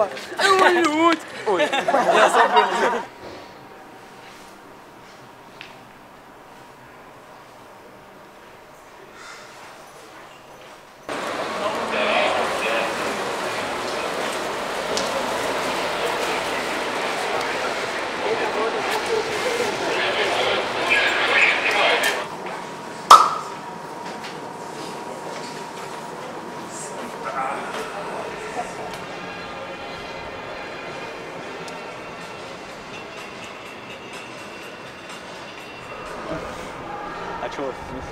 Opa! Ui! Ja, so blöd. А чего?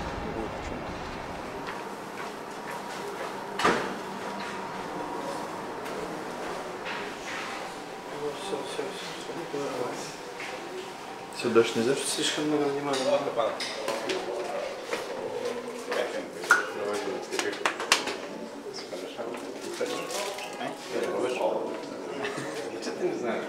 Все, дальше нельзя? Слишком много внимания. Что ты не знаешь?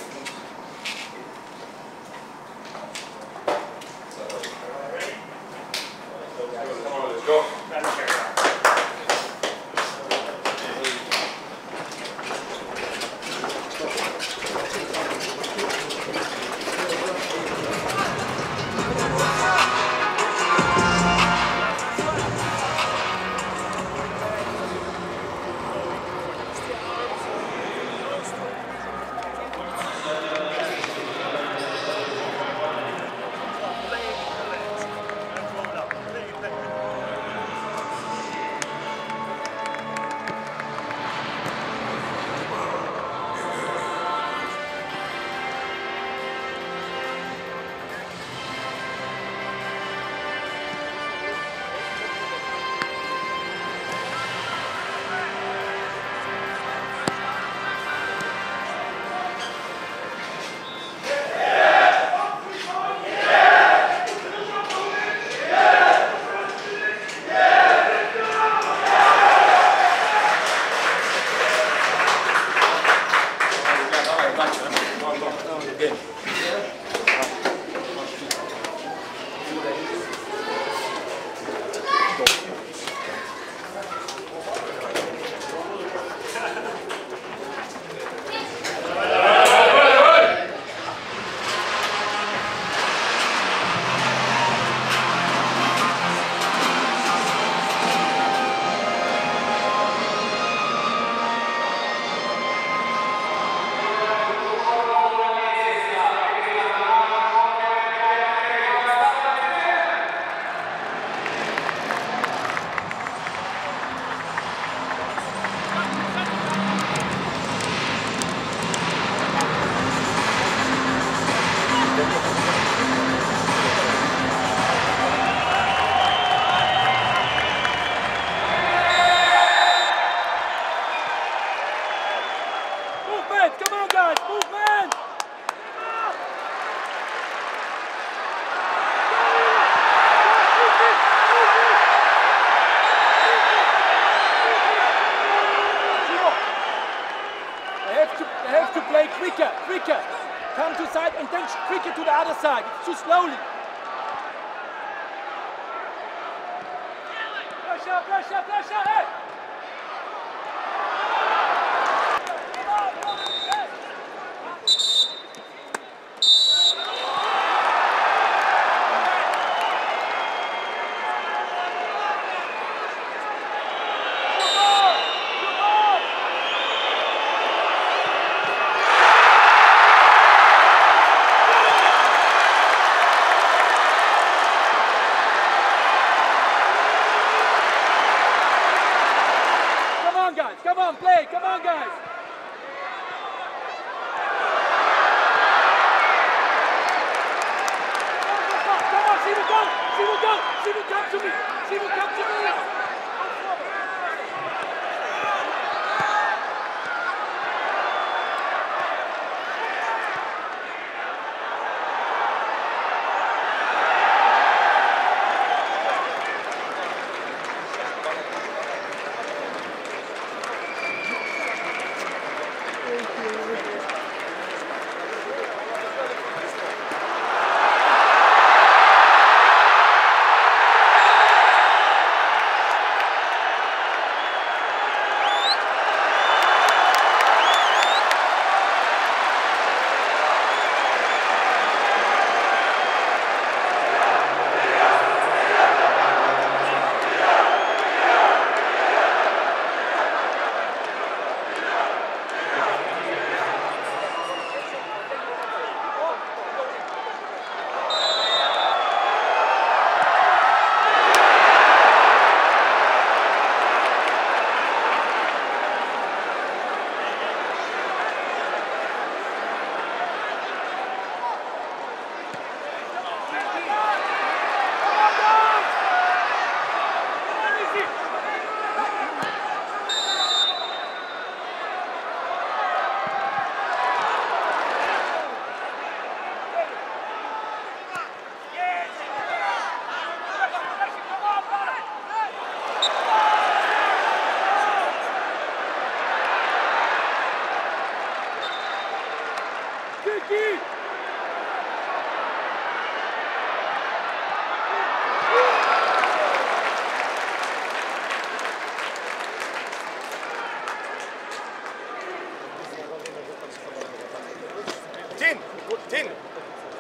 Quicker. Come to side and then quicker to the other side. It's too slowly. Pressure, hey! Come on, play! Come on, guys! Come on, Simon, go! Simon, go! Simon, come to me! Simon, come to me!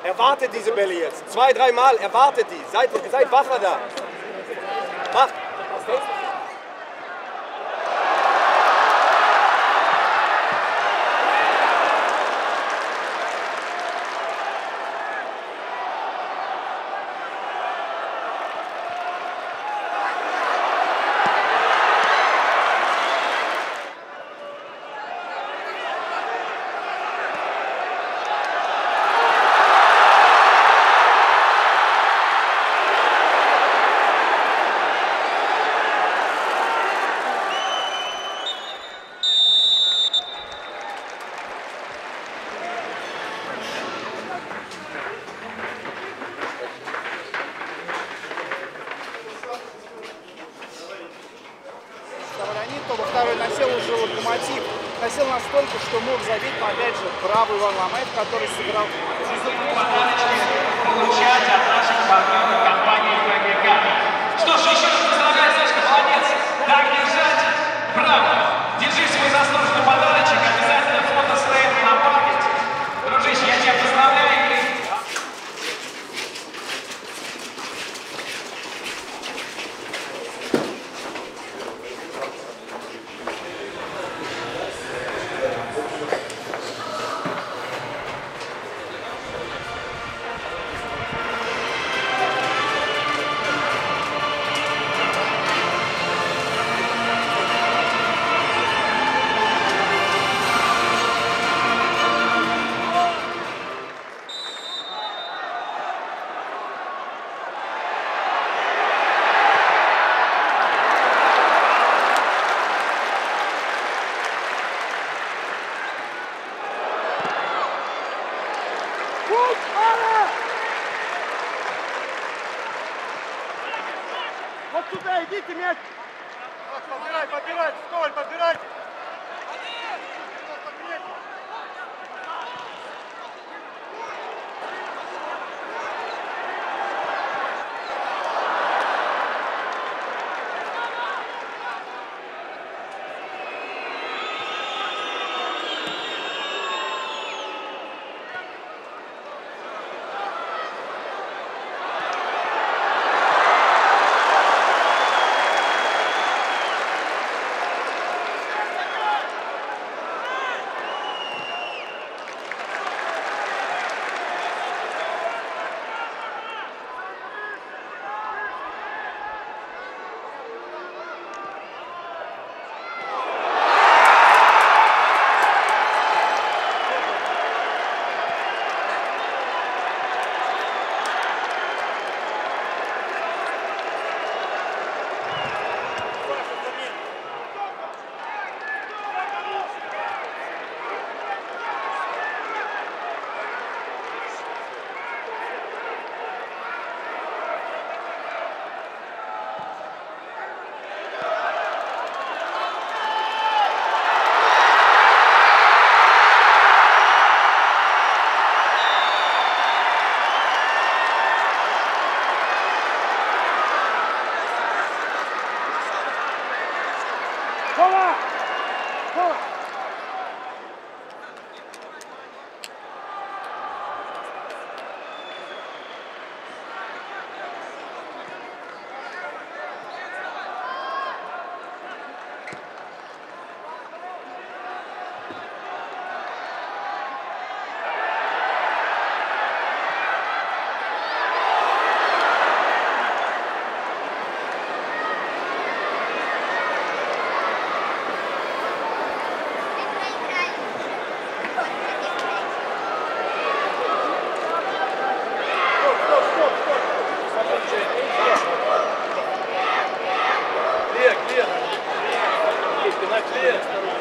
Erwartet diese Bälle jetzt. 2, 3 Mal, erwartet die. Seid wacher da. Macht. Okay. Во второй насел уже Локомотив. Насел настолько, что мог забить, опять же, правый Варламаев, который сыграл. Получать от наших партнеров компании ПГК. Что ж, еще раз поздравляю, Сашка, молодец. Так держать. Браво. Держи свой заслуженный подарочек. Обязательно фото стоит на память. Дружище, я тебя поздравляю. Вот сюда идите, мяч! Подбирай, подбирай, Коваль, подбирайте! Кола! Кола! Clear.